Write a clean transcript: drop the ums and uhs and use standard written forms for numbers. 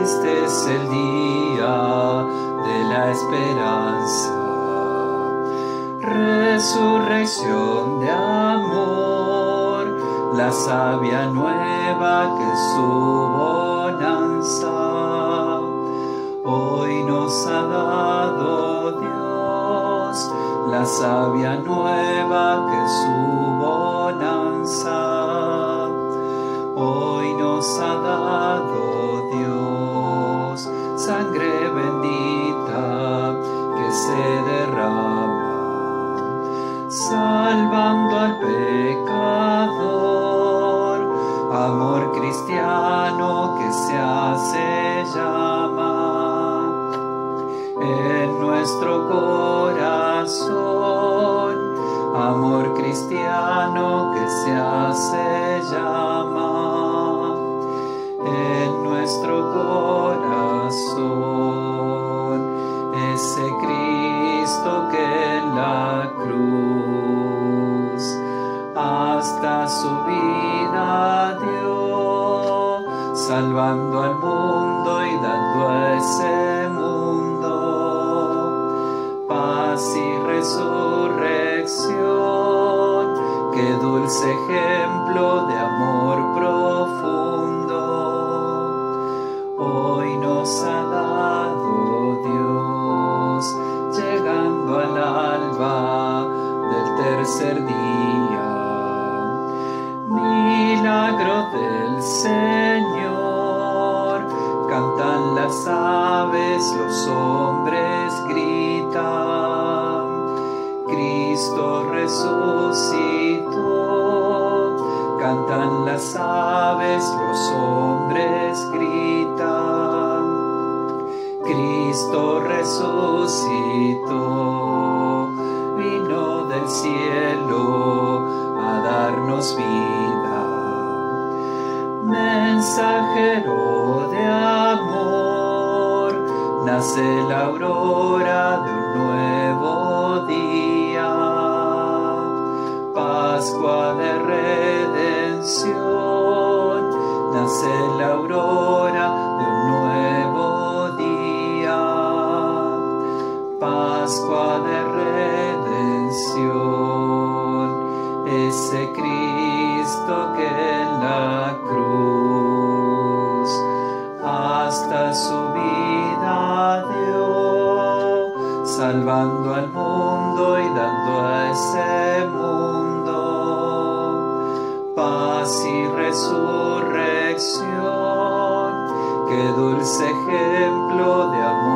Este es el día de la esperanza, resurrección de amor, la savia nueva que su bonanza hoy nos ha dado Dios, la savia nueva que su bonanza hoy nos ha dado Dios, sangre bendita que se derrama, salvando al pecador, amor cristiano que se hace llama en nuestro corazón, amor cristiano que se hace llama en nuestro corazón, ese Cristo que en la cruz hasta su vida dio, salvando al mundo y dando a ese mundo paz y resurrección. Qué dulce ejemplo de amor profundo hoy nos ha dado Dios, llegando al alba del tercer día. Milagro del Señor, cantan las aves, los hombres gritan, Cristo resucitó, cantan las aves, los hombres gritan, Cristo resucitó, vino del cielo a darnos vida, mensajero de amor, nace la aurora de un nuevo día, Pascua de redención, nace la aurora de un nuevo día, Pascua de redención, ese Cristo que en la cruz hasta su vida dio, salvando al mundo y dando a ese mundo paz y resurrección. Qué dulce ejemplo de amor